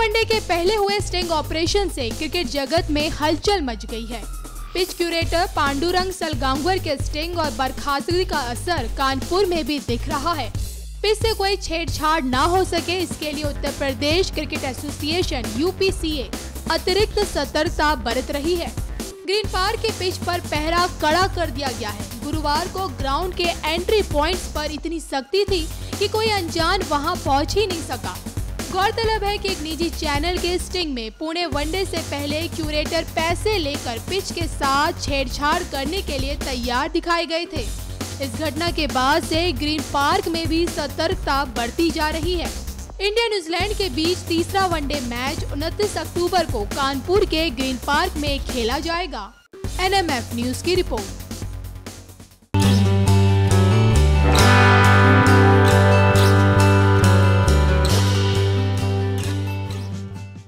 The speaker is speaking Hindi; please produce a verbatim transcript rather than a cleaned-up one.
वनडे के पहले हुए स्टिंग ऑपरेशन से क्रिकेट जगत में हलचल मच गई है। पिच क्यूरेटर पांडुरंग सलगांवकर के स्टिंग और बर्खास्तगी का असर कानपुर में भी दिख रहा है। पिच से कोई छेड़छाड़ ना हो सके, इसके लिए Uttar Pradesh cricket association U P C A अतिरिक्त सतर्कता बरत रही है। ग्रीन पार्क के पिच पर पहरा कड़ा कर दिया गया है। गुरुवार को ग्राउंड के एंट्री पॉइंट्स पर इतनी सख्ती थी कि कोई अनजान वहां पहुंच ही नहीं सका। गौरतलब है कि एक निजी चैनल के स्टिंग में पुणे वनडे से पहले क्यूरेटर पैसे लेकर पिच के साथ छेड़छाड़ करने के लिए तैयार दिखाए गए थे। इस घटना के बाद से ग्रीन पार्क में भी सतर्कता बढ़ती जा रही है। इंडिया न्यूजीलैंड के बीच तीसरा वनडे मैच उनतीस अक्टूबर को कानपुर के ग्रीन पार्क में खेला जाएगा। एन एम एफ न्यूज की रिपोर्ट।